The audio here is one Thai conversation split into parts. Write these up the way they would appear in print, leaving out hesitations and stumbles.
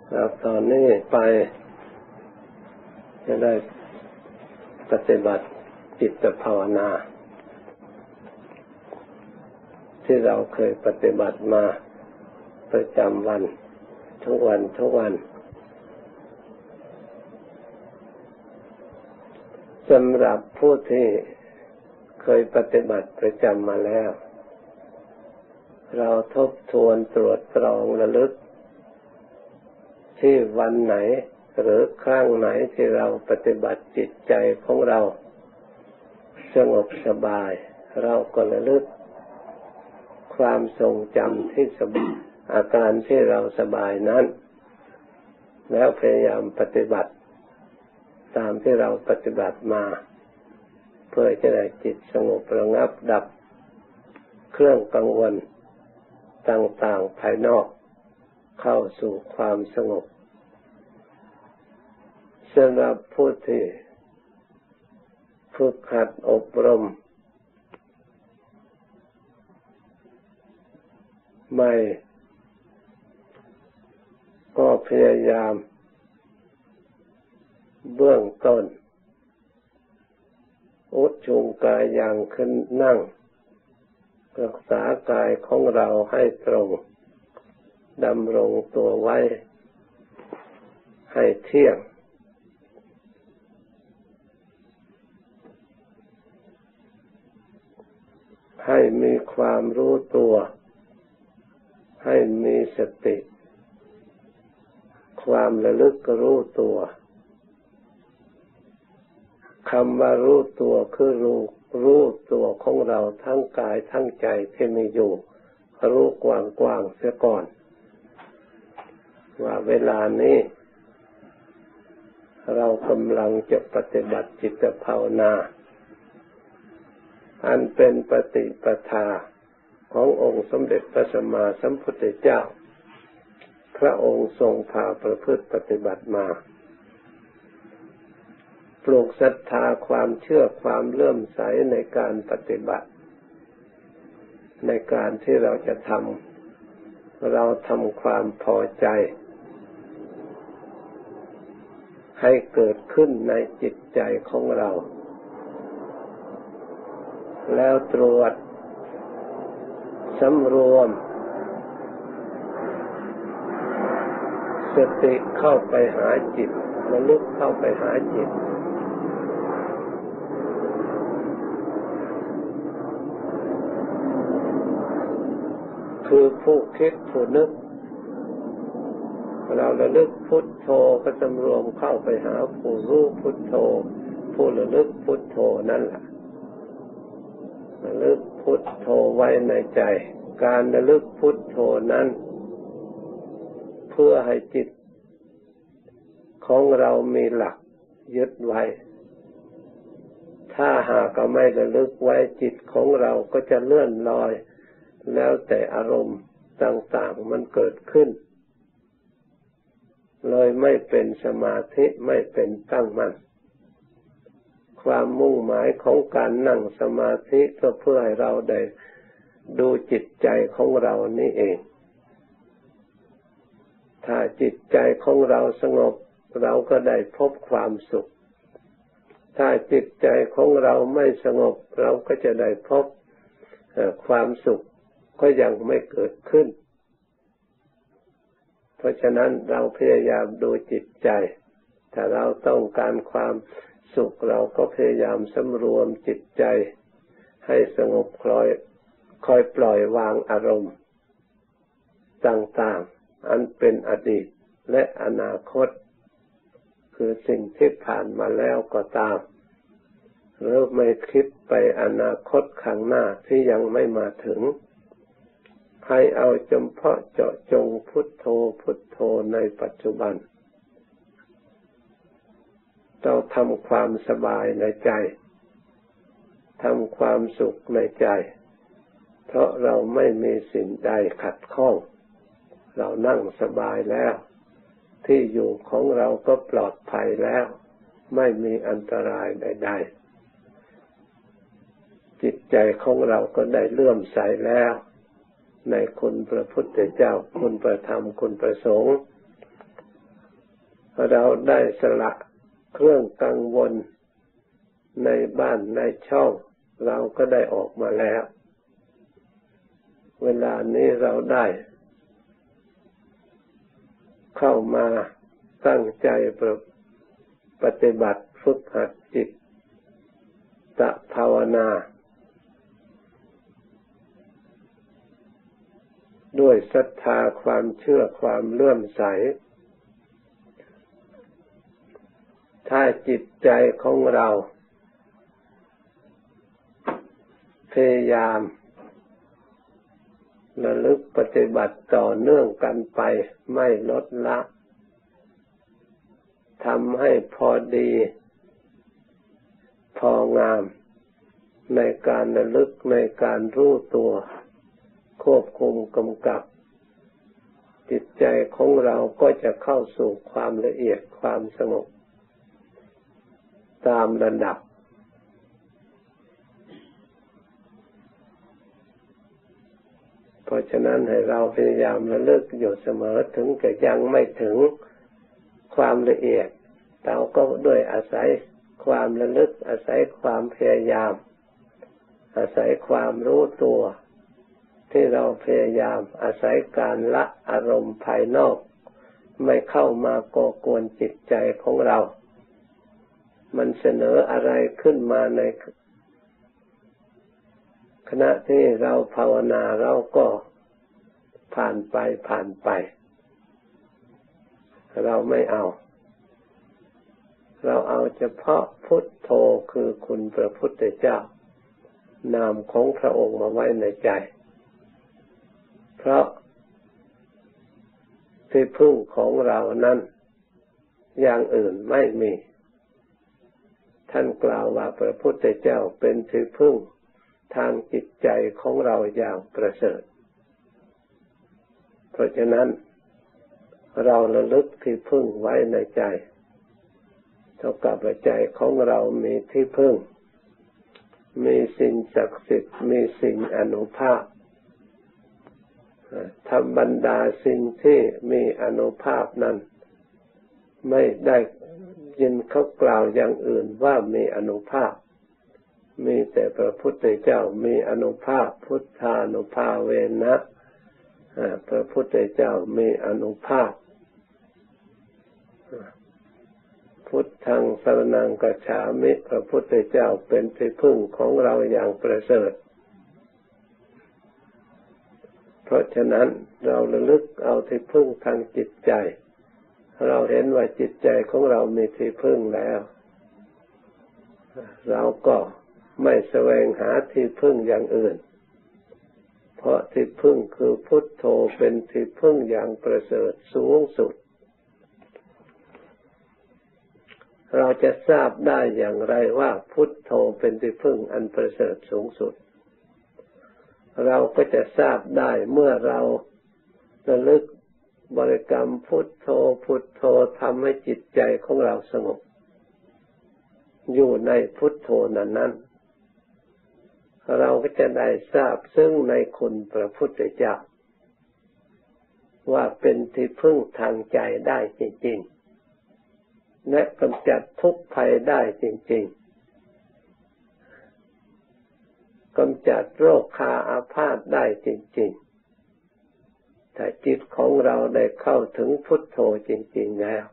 แล้วตอนนี้ไปจะได้ปฏิบัติจิตภาวนาที่เราเคยปฏิบัติมาประจำวันทุกวันสำหรับผู้ที่เคยปฏิบัติประจำมาแล้วเราทบทวนตรวจตรองระลึกที่วันไหนหรือครั้งไหนที่เราปฏิบัติจิตใจของเราสงบสบายเราก็ระลึกความทรงจำที่สบายอาการที่เราสบายนั้นแล้วพยายามปฏิบัติตามที่เราปฏิบัติมาเพื่อจะได้จิตสงบระงับดับเครื่องกังวลต่างๆภายนอกเข้าสู่ความสงบสำหรับผู้ที่ฝึกหัดอบรมใหม่ก็พยายามเบื้องต้นอุดชุงกายอย่างขึ้นนั่งรักษากายของเราให้ตรงดำรงตัวไว้ให้เที่ยงให้มีความรู้ตัวให้มีสติความระลึกรู้ตัวคำว่ารู้ตัวคือรู้ตัวของเราทั้งกายทั้งใจที่มีอยู่รู้กว้างๆเสียก่อนว่าเวลานี้เรากำลังจะปฏิบัติจิตภาวนาอันเป็นปฏิปทาขององค์สมเด็จพระสัมมาสัมพุทธเจ้าพระองค์ทรงพาประพฤติปฏิบัติมาปลูกศรัทธาความเชื่อความเลื่อมใสในการปฏิบัติในการที่เราจะทำความพอใจให้เกิดขึ้นในจิตใจของเราแล้วตรวจสำรวมสติเข้าไปหาจิตระลึกเข้าไปหาจิตคือผู้คิดผู้นึกเราระลึกพุทโธก็สำรวมเข้าไปหาผู้รู้พุทโธผู้ระลึกพุทโธนั่นแหละระลึกพุทโธไว้ในใจการระลึกพุทโธนั้นเพื่อให้จิตของเรามีหลักยึดไว้ถ้าหากไม่ระลึกไว้จิตของเราก็จะเลื่อนลอยแล้วแต่อารมณ์ต่างๆมันเกิดขึ้นเลยไม่เป็นสมาธิไม่เป็นตั้งมั่นความมุ่งหมายของการนั่งสมาธิก็เพื่อให้เราได้ดูจิตใจของเรานี่เองถ้าจิตใจของเราสงบเราก็ได้พบความสุขถ้าจิตใจของเราไม่สงบเราก็จะได้พบความสุขก็ยังไม่เกิดขึ้นเพราะฉะนั้นเราพยายามดูจิตใจถ้าเราต้องการความสุขเราก็พยายามสำรวมจิตใจให้สงบคอยปล่อยวางอารมณ์ต่างๆอันเป็นอดีตและอนาคตคือสิ่งที่ผ่านมาแล้วก็ตามหรือไม่คิดไปอนาคตข้างหน้าที่ยังไม่มาถึงให้เอาเฉพาะเจาะจงพุทโธพุทโธในปัจจุบันเราทำความสบายในใจทำความสุขในใจเพราะเราไม่มีสิ่งใดขัดข้องเรานั่งสบายแล้วที่อยู่ของเราก็ปลอดภัยแล้วไม่มีอันตรายใดๆจิตใจของเราก็ได้เลื่อมใสแล้วในคุณพระพุทธเจ้าคุณพระธรรมคุณพระสงฆ์เราได้สละเครื่องกังวลในบ้านในช่องเราก็ได้ออกมาแล้วเวลานี้เราได้เข้ามาตั้งใจปฏิบัติฝึกหัดจิตตภาวนาด้วยศรัทธาความเชื่อความเลื่อมใสถ้าจิตใจของเราพยายามระลึกปฏิบัติต่อเนื่องกันไปไม่ลดละทำให้พอดีพองามในการระลึกในการรู้ตัวควบคุมกำกับจิตใจของเราก็จะเข้าสู่ความละเอียดความสงบตามระดับเพราะฉะนั้นให้เราพยายามระลึกอยู่เสมอถึงจะยังไม่ถึงความละเอียดเราก็ด้วยอาศัยความระลึกอาศัยความพยายามอาศัยความรู้ตัวที่เราพยายามอาศัยการละอารมณ์ภายนอกไม่เข้ามาก่อกวนจิตใจของเรามันเสนออะไรขึ้นมาในขณะที่เราภาวนาเราก็ผ่านไปเราไม่เอาเราเอาเฉพาะพุทโธคือคุณพระพุทธเจ้านามของพระองค์มาไว้ในใจเพราะที่พึ่งของเรานั้นอย่างอื่นไม่มีท่านกล่าวว่าพระพุทธเจ้าเป็นที่พึ่งทางจิตใจของเราอย่างประเสริฐเพราะฉะนั้นเราระลึกที่พึ่งไว้ในใจเท่ากับใจของเรามีที่พึ่งมีสิ่งศักดิ์สิทธิ์มีสิ่งอนุภาพธรรมบรรดาสิ่งที่มีอนุภาพนั้นไม่ได้ยินเขากล่าวอย่างอื่นว่ามีอนุภาพมีแต่พระพุทธเจ้ามีอนุภาพพุทธานุภาเวนะพระพุทธเจ้ามีอนุภาพพุทธังสรณังคัจฉามิพระพุทธเจ้าเป็นที่พึ่งของเราอย่างประเสริฐเพราะฉะนั้นเราระลึกเอาที่พึ่งทางจิตใจเราเห็นว่าจิตใจของเรามีที่พึ่งแล้วเราก็ไม่แสวงหาที่พึ่งอย่างอื่นเพราะที่พึ่งคือพุทโธเป็นที่พึ่งอย่างประเสริฐสูงสุดเราจะทราบได้อย่างไรว่าพุทโธเป็นที่พึ่งอันประเสริฐสูงสุดเราก็จะทราบได้เมื่อเราระลึกบริกรรมพุทโธพุทโธทำให้จิตใจของเราสงบอยู่ในพุทโธนั้นเราก็จะได้ทราบซึ่งในคุณพระพุทธเจ้าว่าเป็นที่พึ่งทางใจได้จริงๆและกำจัดทุกข์ภัยได้จริงๆกำจัดโรคคาอาพาธได้จริงๆถ้าจิตของเราได้เข้าถึงพุทโธจริงๆแล้ว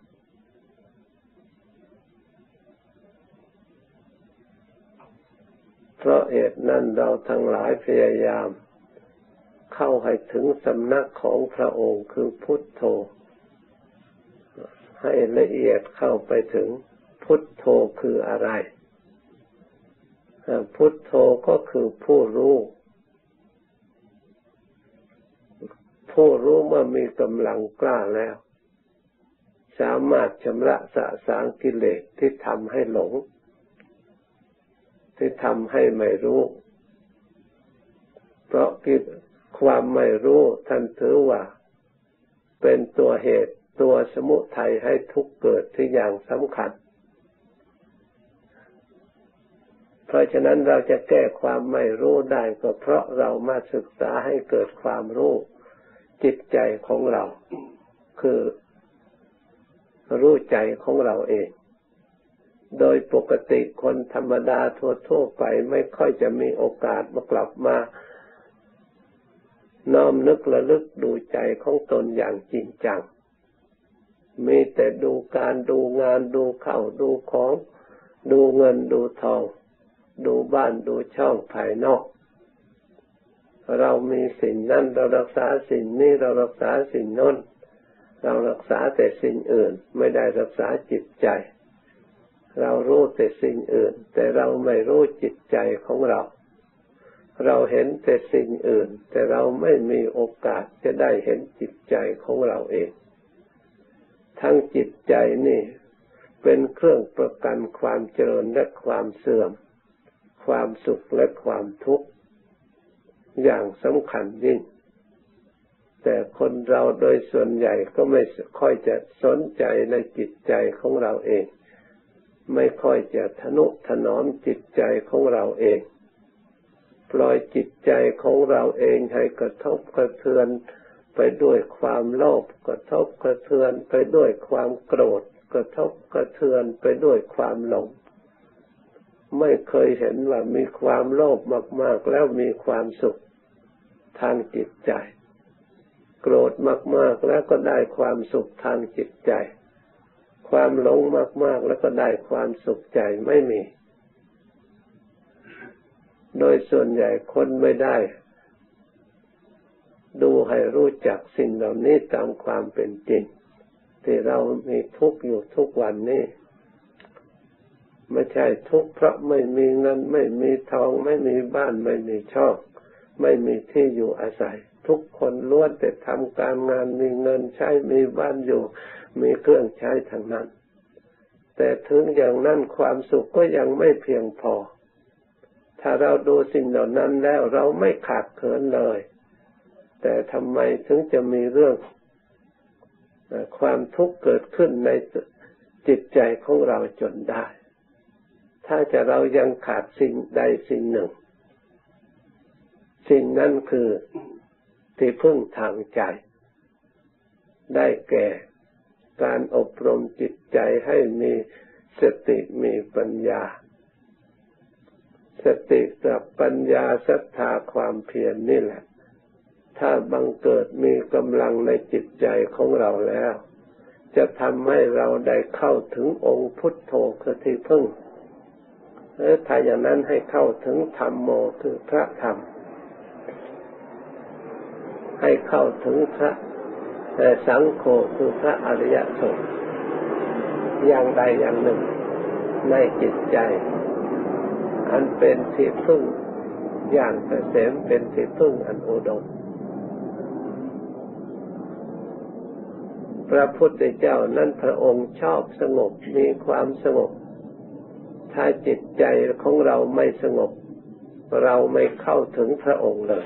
เพราะเหตุนั้นเราทั้งหลายพยายามเข้าให้ถึงสำนักของพระองค์คือพุทโธให้ละเอียดเข้าไปถึงพุทโธคืออะไรพุทโธก็คือผู้รู้เมื่อมีกำลังกล้าแล้วสามารถชำระสะสางกิเลสที่ทำให้หลงที่ทำให้ไม่รู้เพราะความไม่รู้ท่านถือว่าเป็นตัวเหตุตัวสมุทัยให้ทุกข์เกิดที่อย่างสำคัญเพราะฉะนั้นเราจะแก้ความไม่รู้ได้ก็เพราะเรามาศึกษาให้เกิดความรู้จิตใจของเราคือรู้ใจของเราเองโดยปกติคนธรรมดาทั่วๆไปไม่ค่อยจะมีโอกาสมากลับมาน้อมนึกระลึกดูใจของตนอย่างจริงจังมีแต่ดูการดูงานดูข้าวดูของดูเงินดูทองดูบ้านดูช่องภายนอกเรามีสิ่งนั้นเรารักษาสิ่งนี้เรารักษาสิ่งโน้นเรารักษาแต่สิ่งอื่นไม่ได้รักษาจิตใจเรารู้แต่สิ่งอื่นแต่เราไม่รู้จิตใจของเราเราเห็นแต่สิ่งอื่นแต่เราไม่มีโอกาสจะได้เห็นจิตใจของเราเองทั้งจิตใจนี่เป็นเครื่องประกันความเจริญและความเสื่อมความสุขและความทุกข์อย่างสำคัญยิ่งแต่คนเราโดยส่วนใหญ่ก็ไม่ค่อยจะสนใจในจิตใจของเราเองไม่ค่อยจะทนุถนอมจิตใจของเราเองปล่อยจิตใจของเราเองให้กระทบกระเทือนไปด้วยความโลภกระทบกระเทือนไปด้วยความโกรธกระทบกระเทือนไปด้วยความหลงไม่เคยเห็นว่ามีความโลภมากๆแล้วมีความสุขทางจิตใจโกรธมากๆแล้วก็ได้ความสุขทางจิตใจความหลงมากๆแล้วก็ได้ความสุขใจไม่มีโดยส่วนใหญ่คนไม่ได้ดูให้รู้จักสิ่งเหล่านี้ตามความเป็นจริงที่เรามีทุกข์อยู่ทุกวันนี้ไม่ใช่ทุกข์เพราะไม่มีเงินไม่มีทองไม่มีบ้านไม่มีช่องไม่มีที่อยู่อาศัยทุกคนล้วนแต่ทำการงานมีเงินใช้มีบ้านอยู่มีเครื่องใช้ทั้งนั้นแต่ถึงอย่างนั้นความสุขก็ยังไม่เพียงพอถ้าเราดูสิ่งเหล่านั้นแล้วเราไม่ขาดเขินเลยแต่ทำไมถึงจะมีเรื่องความทุกข์เกิดขึ้นในจิตใจของเราจนได้ถ้าจะเรายังขาดสิ่งใดสิ่งหนึ่งสิ่งนั้นคือที่พึ่งทางใจได้แก่การอบรมจิตใจให้มีสติมีปัญญาสติกับปัญญาศรัทธาความเพียร นี่แหละถ้าบังเกิดมีกำลังในจิตใจของเราแล้วจะทำให้เราได้เข้าถึงองค์พุทโธคือที่พึ่งถ้าอย่างนั้นให้เข้าถึงธัมโมคือพระธรรมให้เข้าถึงพระสังโฆคือพระอริยสงฆ์อย่างใดอย่างหนึ่งในจิตใจอันเป็นที่พึ่งอย่างเกษมเป็นที่พึ่งอันอุดมพระพุทธเจ้านั้นพระองค์ชอบสงบมีความสงบถ้าจิตใจของเราไม่สงบเราไม่เข้าถึงพระองค์เลย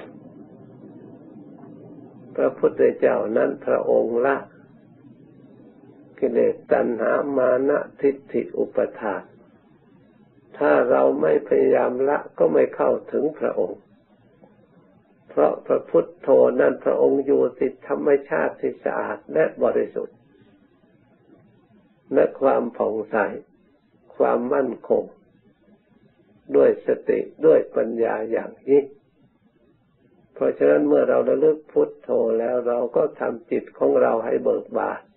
พระพุทธเจ้านั้นพระองค์ละกิเลสตัณหามานะทิฏฐิอุปทานถ้าเราไม่พยายามละก็ไม่เข้าถึงพระองค์เพราะพระพุทโธนั้นพระองค์อยู่ติดธรรมชาติที่สะอาดและบริสุทธิ์และความผ่องใสความมั่นคงด้วยสติด้วยปัญญาอย่างยิ่งเพราะฉะนั้นเมื่อเราระลึกพุทโธแล้วเราก็ทำจิตของเราให้เบิกบาน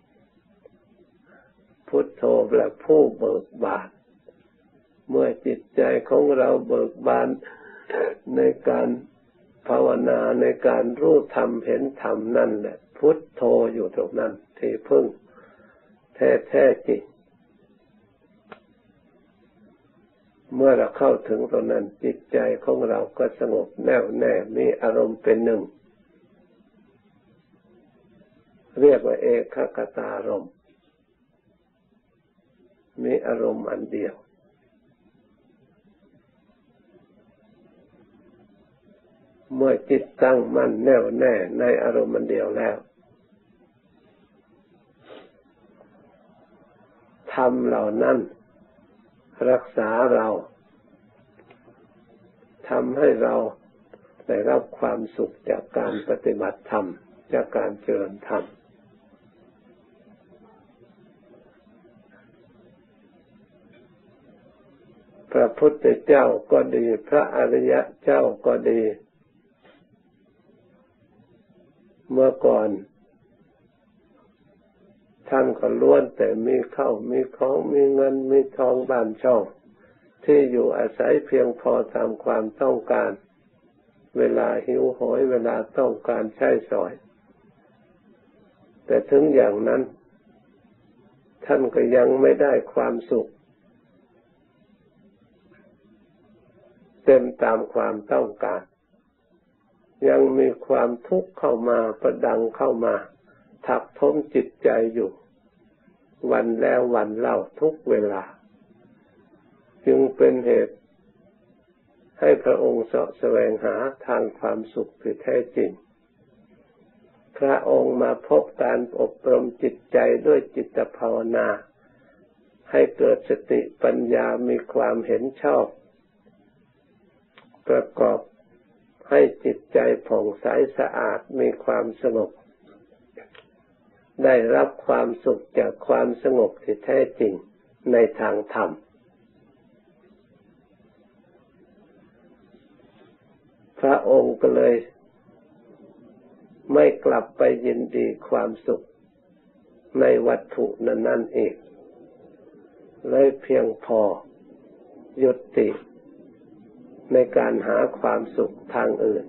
พุทโธแปลผู้เบิกบานเมื่อจิตใจของเราเบิกบานในการภาวนาในการรู้ธรรมเห็นธรรมนั่นแหละพุทโธอยู่ตรงนั้นที่พึ่งแท้จริงเมื่อเราเข้าถึงตรงนั้นจิตใจของเราก็สงบแน่วแน่มีอารมณ์เป็นหนึ่งเรียกว่าเอกคตารมณ์มีอารมณ์อันเดียวเมื่อจิตตั้งมั่นแน่วแน่ในอารมณ์อันเดียวแล้วธรรมเหล่านั้นรักษาเราทำให้เราได้รับความสุขจากการปฏิบัติธรรมจากการเจริญธรรมพระพุทธเจ้าก็ดีพระอริยเจ้าก็ดีเมื่อก่อนท่านก็ล้วนแต่มีข้าวมีของมีเงินมีทองบ้านช่องที่อยู่อาศัยเพียงพอตามความต้องการเวลาหิวโหยเวลาต้องการใช้สอยแต่ถึงอย่างนั้นท่านก็ยังไม่ได้ความสุขเต็มตามความต้องการยังมีความทุกข์เข้ามาประดังเข้ามาทับถมจิตใจอยู่วันแล้ววันเล่าทุกเวลาจึงเป็นเหตุให้พระองค์เสาะแสวงหาทางความสุขที่แท้จริงพระองค์มาพบการอบรมจิตใจด้วยจิตภาวนาให้เกิดสติปัญญามีความเห็นชอบประกอบให้จิตใจผ่องใสสะอาดมีความสงบได้รับความสุขจากความสงบที่แท้จริงในทางธรรมพระองค์ก็เลยไม่กลับไปยินดีความสุขในวัตถุนั้นอีกเลยเพียงพอยุติในการหาความสุขทางอื่น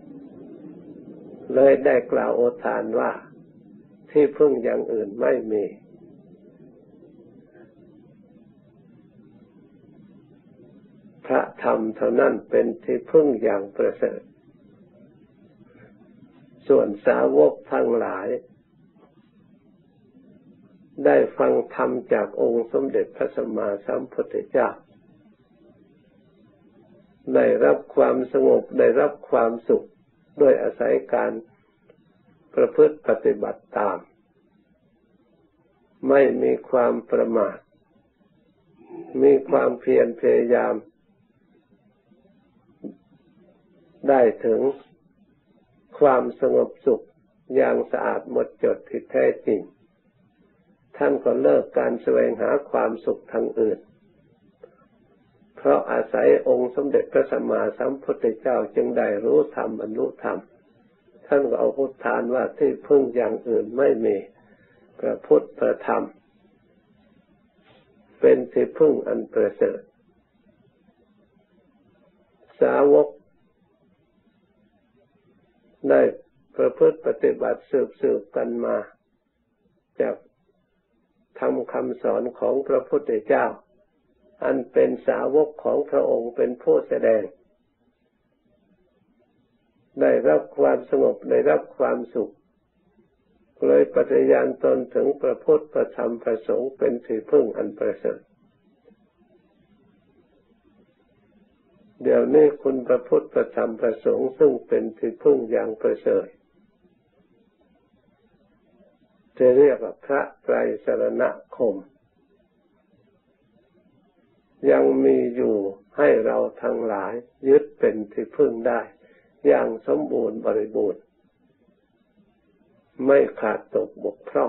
เลยได้กล่าวโอทานว่าที่พึ่งอย่างอื่นไม่มีพระธรรมเท่านั้นเป็นที่พึ่งอย่างประเสริฐส่วนสาวกทั้งหลายได้ฟังธรรมจากองค์สมเด็จพระสัมมาสัมพุทธเจ้าได้รับความสงบได้รับความสุขโดยอาศัยการประพฤติปฏิบัติตามไม่มีความประมาทมีความเพียรพยายามได้ถึงความสงบสุขอย่างสะอาดหมดจดที่แท้จริงท่านก็เลิกการแสวงหาความสุขทางอื่นเพราะอาศัยองค์สมเด็จพระสัมมาสัมพุทธเจ้าจึงได้รู้ธรรมบรรลุธรรมท่านก็เอาพุทธานว่าที่พึ่งอย่างอื่นไม่มีพระพุทธพระธรรมเป็นที่พึ่งอันประเสริฐสาวกได้ประพฤติปฏิบัติสืบกันมาจากธรรมคำสอนของพระพุทธเจ้าอันเป็นสาวกของพระองค์เป็นผู้แสดงได้รับความสงบได้รับความสุขเลยปฏิญาณตนถึงพระพุทธพระธรรมพระสงฆ์เป็นที่พึ่งอันประเสริฐเดี๋ยวนี้คุณพระพุทธพระธรรมพระสงฆ์ซึ่งเป็นที่พึ่งอย่างประเสริฐจะเรียกว่าพระไตรสรณคมยังมีอยู่ให้เราทั้งหลายยึดเป็นที่พึ่งได้อย่างสมบูรณ์บริบูรณ์ไม่ขาดตกบกพร่อง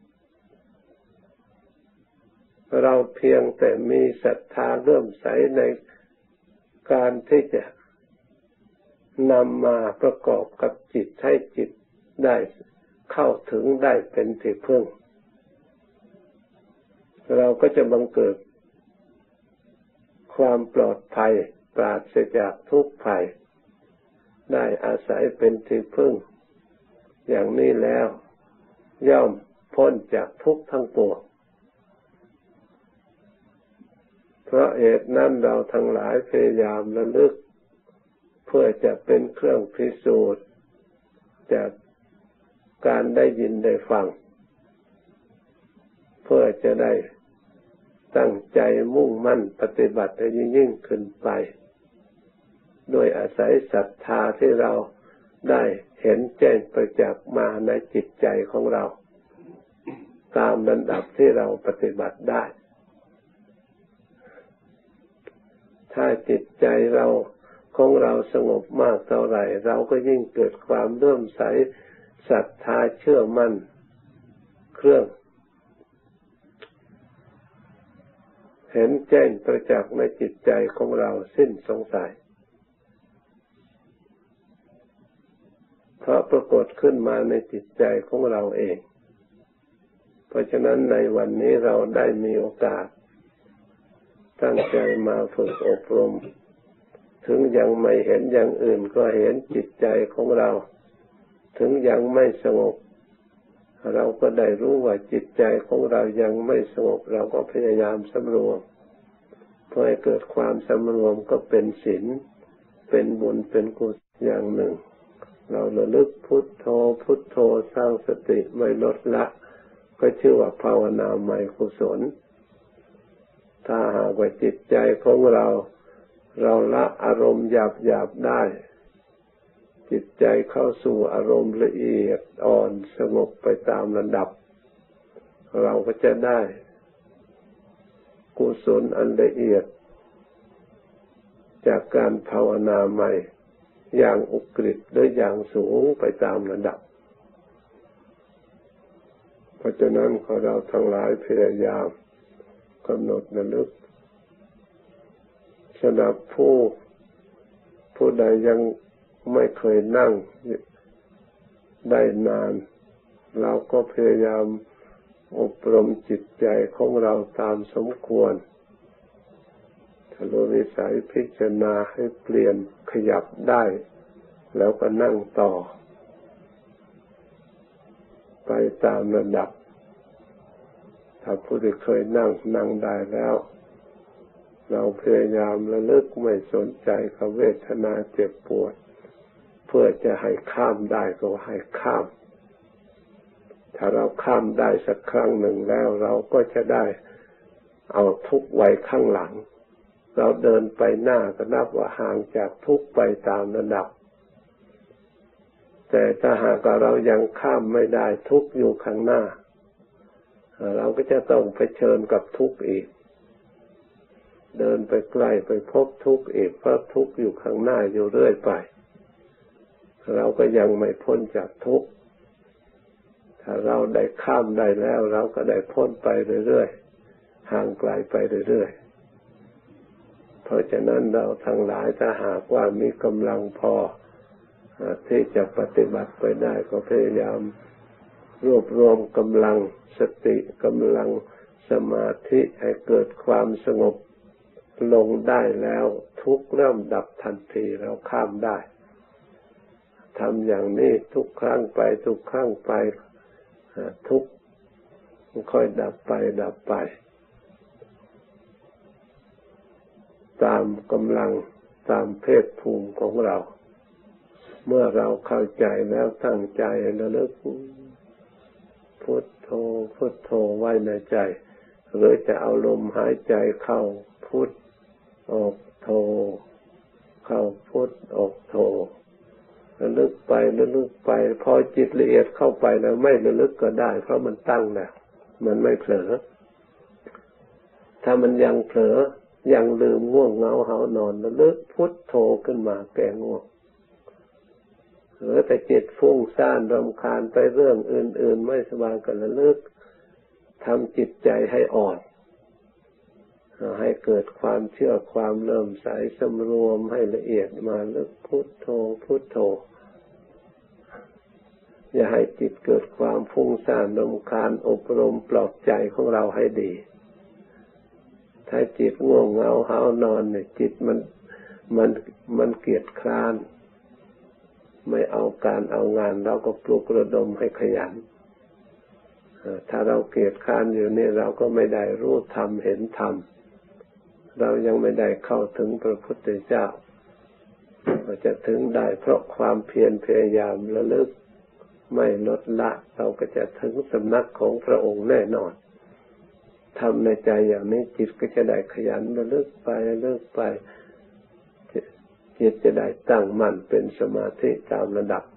เราเพียงแต่มีศรัทธาเลื่อมใสในการที่จะนำมาประกอบกับจิตให้จิตได้เข้าถึงได้เป็นที่พึ่งเราก็จะบังเกิดความปลอดภัยปราศจากทุกข์ภัยได้อาศัยเป็นที่พึ่งอย่างนี้แล้วย่อมพ้นจากทุกข์ทั้งปวงเพราะเหตุนั้นเราทั้งหลายพยายามระลึกเพื่อจะเป็นเครื่องพิสูจน์จากการได้ยินได้ฟังเพื่อจะได้ตั้งใจมุ่งมั่นปฏิบัติให้ยิ่งขึ้นไปโดยอาศัยศรัทธาที่เราได้เห็นแจ้งประจักษ์มาในจิตใจของเราตามลำดับที่เราปฏิบัติได้ถ้าจิตใจเราของเราสงบมากเท่าไหร่เราก็ยิ่งเกิดความเลื่อมใสศรัทธาเชื่อมั่นเครื่องเห็นแจ้งประจักษ์ในจิตใจของเราสิ้นสงสัยเพราะปรากฏขึ้นมาในจิตใจของเราเองเพราะฉะนั้นในวันนี้เราได้มีโอกาสตั้งใจมาฝึกอบรมถึงยังไม่เห็นอย่างอื่นก็เห็นจิตใจของเราถึงยังไม่สงบเราก็ได้รู้ว่าจิตใจของเรายังไม่สงบเราก็พยายามสำรวมเพื่อให้เกิดความสำรวมก็เป็นศีลเป็นบุญเป็นกุศลอย่างหนึ่งเราระลึกพุทโธพุทโธสร้างสติไม่ลดละก็ชื่อว่าภาวนาใหม่กุศลถ้าหากว่าจิตใจของเราละอารมณ์หยาบได้จิตใจเข้าสู่อารมณ์ละเอียดอ่อนสงบไปตามระดับเราก็จะได้กุศลอันละเอียดจากการภาวนาใหม่อย่างอุกฤษหรืออย่างสูงไปตามระดับเพราะฉะนั้นขอเราทั้งหลายพยายามกำหนดระลึกสำหรับผู้ใดยังไม่เคยนั่งได้นานเราก็พยายามอบรมจิตใจของเราตามสมควรถ้าเราวิสัยพิจารณาให้เปลี่ยนขยับได้แล้วก็นั่งต่อไปตามระดับถ้าผู้ที่เคยนั่งได้แล้วเราพยายามระลึกไม่สนใจกับเวทนาเจ็บปวดเพื่อจะให้ข้ามได้ก็ให้ข้ามถ้าเราข้ามได้สักครั้งหนึ่งแล้วเราก็จะได้เอาทุกข์ไว้ข้างหลังเราเดินไปหน้าก็นับว่าห่างจากทุกข์ไปตามระดับแต่ถ้าหากเรายังข้ามไม่ได้ทุกข์อยู่ข้างหน้าเราก็จะต้องเผชิญกับทุกข์อีกเดินไปใกล้ไปพบทุกข์อีกเพราะทุกข์อยู่ข้างหน้าอยู่เรื่อยไปเราก็ยังไม่พ้นจากทุกข์ถ้าเราได้ข้ามได้แล้วเราก็ได้พ้นไปเรื่อยๆห่างไกลไปเรื่อยๆเพราะฉะนั้นเราทั้งหลายถ้าหากว่ามีกำลังพอที่จะปฏิบัติไปได้ก็พยายามรวบรวมกำลังสติกำลังสมาธิให้เกิดความสงบลงได้แล้วทุกข์เริ่มดับทันทีเราข้ามได้ทำอย่างนี้ทุกครั้งไปทุกครั้งไปทุกข์ค่อยดับไปตามกำลังตามเพศภูมิของเราเมื่อเราเข้าใจแล้วตั้งใจระลึกพุทโธพุทโธไว้ในใจหรือจะเอาลมหายใจเข้าพุทออกโธเข้าพุทออกโธระลึกไปพอจิตละเอียดเข้าไปแล้วไม่ระลึกก็ได้เพราะมันตั้งแล้วมันไม่เผลอถ้ามันยังเผลอยังลืมง่วงเหงาหานอนระลึกพุทโธขึ้นมาแก้ง่วงหรือแต่จิตฟุ้งซ่านรำคาญไปเรื่องอื่นๆไม่สบายก็ระลึกทำจิตใจให้อ่อนให้เกิดความเชื่อความเริ่มใสสำรวมให้ละเอียดมาลึกพุทโธพุทโธอย่าให้จิตเกิดความฟุ้งซ่านรำคาญอบรมปลอบใจของเราให้ดีถ้าจิตง่วงเหงาหาวนอนเนี่ยจิตมันเกียจคร้านไม่เอาการเอางานเราก็ปลุกระดมให้ขยันถ้าเราเกียจคร้านอยู่นี่เราก็ไม่ได้รู้ธรรมเห็นธรรมเรายังไม่ได้เข้าถึงพระพุทธเจ้าจะถึงได้เพราะความเพียรพยายามระลึกไม่ลดละเราก็จะถึงสำนักของพระองค์แน่นอนทำในใจอย่างนี้จิตก็จะได้ขยันระลึกไปจิตจะได้ตั้งมั่นเป็นสมาธิตามระดับ